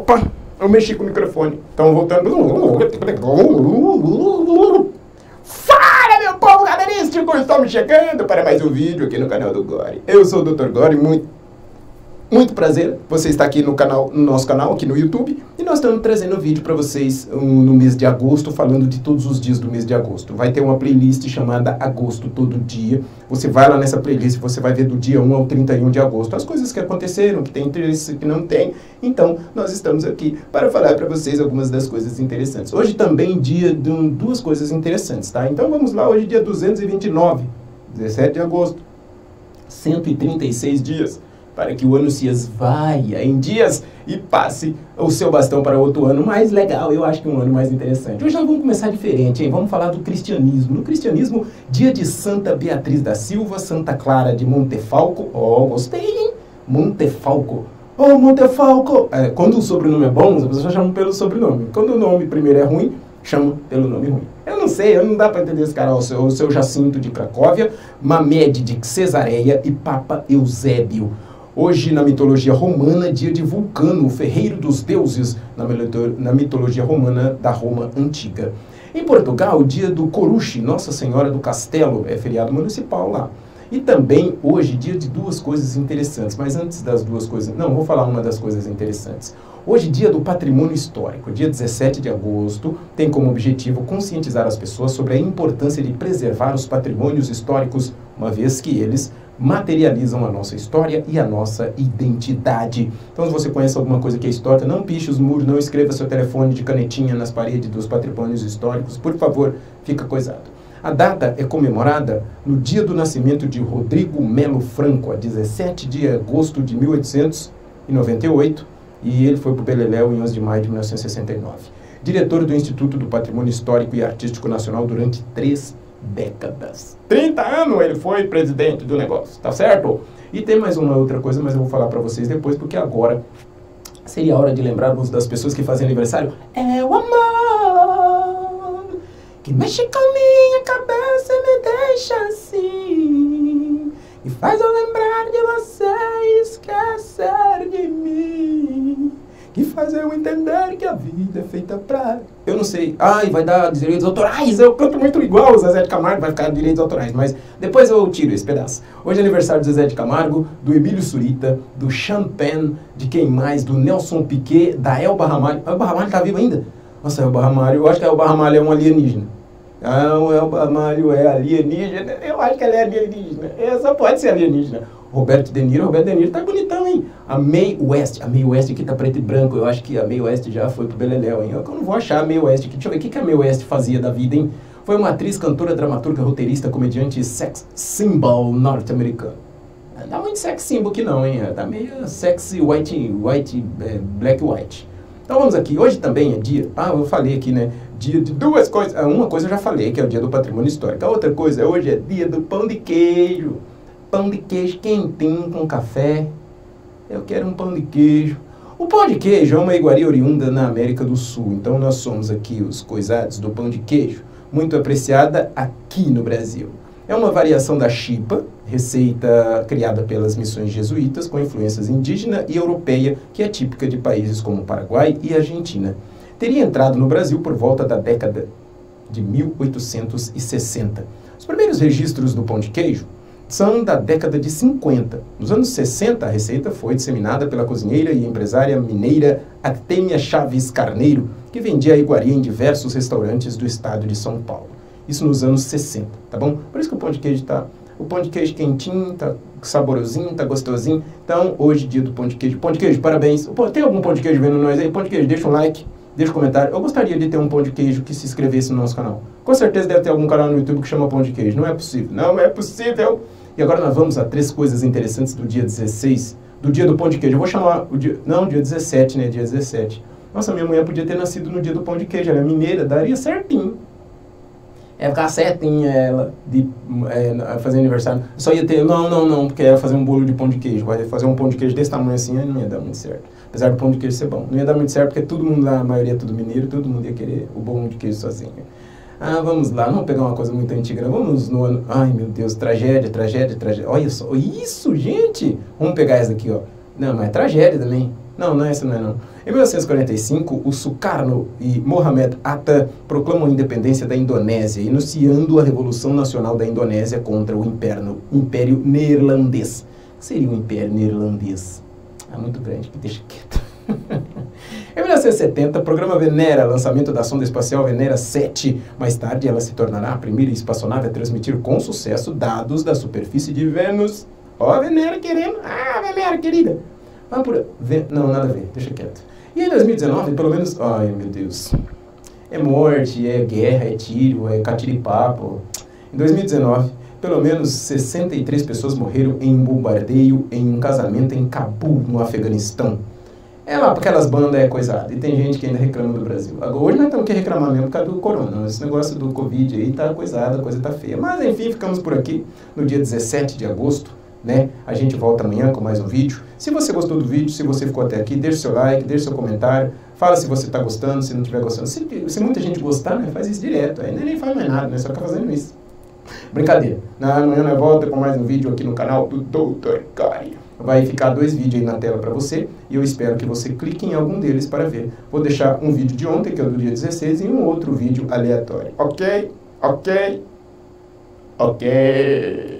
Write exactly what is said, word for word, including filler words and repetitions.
Opa, eu mexi com o microfone. Então, voltando. Fala, meu povo caberístico! Estamos chegando para mais um vídeo aqui no canal do Gore. Eu sou o doutor Gore, muito, muito prazer. Você está aqui no, canal, no nosso canal, aqui no YouTube. E nós estamos trazendo um vídeo para vocês um, no mês de agosto, falando de todos os dias do mês de agosto. Vai ter uma playlist chamada Agosto Todo Dia. Você vai lá nessa playlist, você vai ver do dia um ao trinta e um de agosto as coisas que aconteceram, que tem interesse, que não tem. Então, nós estamos aqui para falar para vocês algumas das coisas interessantes. Hoje também dia de um, duas coisas interessantes, tá? Então vamos lá, hoje dia duzentos e vinte e nove, dezessete de agosto, cento e trinta e seis dias. Para que o ano se esvaia em dias e passe o seu bastão para outro ano mais legal, eu acho que um ano mais interessante. Hoje nós vamos começar diferente, hein? Vamos falar do cristianismo. No cristianismo, dia de Santa Beatriz da Silva, Santa Clara de Montefalco. Oh, gostei, hein? Montefalco. Oh, Montefalco. É, quando o sobrenome é bom, as pessoas chamam pelo sobrenome. Quando o nome primeiro é ruim, chamam pelo nome ruim. Eu não sei, eu não dá para entender esse cara. O seu, o seu Jacinto de Cracóvia, Mamede de Cesareia e Papa Eusébio. Hoje, na mitologia romana, dia de Vulcano, o ferreiro dos deuses, na mitologia romana da Roma Antiga. Em Portugal, dia do Coruche, Nossa Senhora do Castelo, é feriado municipal lá. E também, hoje, dia de duas coisas interessantes, mas antes das duas coisas... Não, vou falar uma das coisas interessantes. Hoje, dia do patrimônio histórico, dia dezessete de agosto, tem como objetivo conscientizar as pessoas sobre a importância de preservar os patrimônios históricos, uma vez que eles materializam a nossa história e a nossa identidade. Então, se você conhece alguma coisa que é histórica, não piche os muros, não escreva seu telefone de canetinha nas paredes dos patrimônios históricos, por favor, fica coisado. A data é comemorada no dia do nascimento de Rodrigo Melo Franco, a dezessete de agosto de mil oitocentos e noventa e oito, e ele foi para o Beleléu em onze de maio de mil novecentos e sessenta e nove. Diretor do Instituto do Patrimônio Histórico e Artístico Nacional durante três décadas. trinta anos ele foi presidente do negócio, tá certo? E tem mais uma outra coisa, mas eu vou falar para vocês depois, porque agora seria a hora de lembrarmos das pessoas que fazem aniversário. É o amor que mexe com minha cabeça e me deixa assim, e faz eu lembrar de você e esquecer de mim, que faz eu entender que a vida é feita pra... Eu não sei. Ai, vai dar direitos autorais. Eu canto muito igual o Zezé de Camargo, vai ficar direitos autorais. Mas depois eu tiro esse pedaço. Hoje é aniversário do Zezé de Camargo, do Emílio Surita, do Sean Penn, de quem mais? Do Nelson Piquet, da Elba Ramalho. A Elba Ramalho tá viva ainda? Nossa, a Elba Ramalho. Eu acho que a Elba Ramalho é um alienígena. Ah, o Elba Ramalho é alienígena. Eu acho que ela é alienígena. Ela só pode ser alienígena. Roberto De Niro, Roberto De Niro tá bonitão, hein? A Mae West, a Mae West aqui tá preto e branco, eu acho que a Mae West já foi pro Beleléu, hein? Eu não vou achar a Mae West aqui, deixa eu ver, o que, que a Mae West fazia da vida, hein? Foi uma atriz, cantora, dramaturga, roteirista, comediante e sex symbol norte-americano. Não dá muito sex symbol aqui não, hein? Tá meio sexy white, white, é, black white. Então vamos aqui, hoje também é dia, ah, eu falei aqui, né? Dia de duas coisas, uma coisa eu já falei, que é o dia do patrimônio histórico. A outra coisa, hoje é dia do pão de queijo. Pão de queijo quentinho com café. Eu quero um pão de queijo. O pão de queijo é uma iguaria oriunda na América do Sul. Então nós somos aqui os coisados do pão de queijo, muito apreciada aqui no Brasil. É uma variação da chipa, receita criada pelas missões jesuítas com influências indígena e europeia, que é típica de países como Paraguai e Argentina. Teria entrado no Brasil por volta da década de mil oitocentos e sessenta. Os primeiros registros do pão de queijo são da década de cinquenta. Nos anos sessenta, a receita foi disseminada pela cozinheira e empresária mineira Artemia Chaves Carneiro, que vendia a iguaria em diversos restaurantes do estado de São Paulo. Isso nos anos sessenta, tá bom? Por isso que o pão de queijo tá... O pão de queijo quentinho, tá saborosinho, tá gostosinho. Então, hoje, dia do pão de queijo. Pão de queijo, parabéns. Pô, tem algum pão de queijo vendo nós aí? Pão de queijo, deixa um like, deixa um comentário. Eu gostaria de ter um pão de queijo que se inscrevesse no nosso canal. Com certeza deve ter algum canal no YouTube que chama pão de queijo. Não é possível. Não é possível. E agora nós vamos a três coisas interessantes do dia dezesseis, do dia do pão de queijo. Eu vou chamar o dia... Não, dia dezessete, né? Dia dezessete. Nossa, minha mulher podia ter nascido no dia do pão de queijo. Ela é mineira, daria certinho. É ficar certinha ela de é, fazer aniversário. Só ia ter... Não, não, não, porque ia fazer um bolo de pão de queijo. Vai fazer um pão de queijo desse tamanho assim, aí não ia dar muito certo. Apesar do pão de queijo ser bom. Não ia dar muito certo, porque todo mundo lá, a maioria é tudo mineiro, todo mundo ia querer o pão de queijo sozinho. Ah, vamos lá, não pegar uma coisa muito antiga, não. Vamos no ano... Ai, meu Deus, tragédia, tragédia, tragédia. Olha só, isso, gente! Vamos pegar essa aqui, ó. Não, mas é tragédia também. Não, não é essa, não é não. Em mil novecentos e quarenta e cinco, o Sukarno e Mohamed Atta proclamam a independência da Indonésia, iniciando a Revolução Nacional da Indonésia contra o Império, Império Neerlandês. O que seria o Império Neerlandês? É muito grande, deixa quieto. Em mil novecentos e setenta, o programa Venera, lançamento da sonda espacial Venera sete. Mais tarde, ela se tornará a primeira espaçonave a transmitir com sucesso dados da superfície de Vênus. Ó, a Venera querendo. Ah, Venera querida. Vamos por... Não, nada a ver, deixa quieto. E em dois mil e dezenove, pelo menos... Ai, meu Deus. É morte, é guerra, é tiro, é catiripapo. Em dois mil e dezenove, pelo menos sessenta e três pessoas morreram em um bombardeio em um casamento em Cabul, no Afeganistão. É lá, porque aquelas bandas é coisada. E tem gente que ainda reclama do Brasil. Agora, hoje nós temos que reclamar mesmo por causa do corona. Esse negócio do Covid aí tá coisada, a coisa tá feia. Mas, enfim, ficamos por aqui no dia dezessete de agosto. Né? A gente volta amanhã com mais um vídeo. Se você gostou do vídeo, se você ficou até aqui, deixe seu like, deixe seu comentário. Fala se você está gostando, se não estiver gostando. Se, se muita gente gostar, né, faz isso direto. Aí nem faz mais nada, né? Só fica fazendo isso. Brincadeira. Na, amanhã nós volta com mais um vídeo aqui no canal do doutor Gori. Vai ficar dois vídeos aí na tela para você e eu espero que você clique em algum deles para ver. Vou deixar um vídeo de ontem, que é o do dia dezesseis, e um outro vídeo aleatório. Ok? Ok? Ok?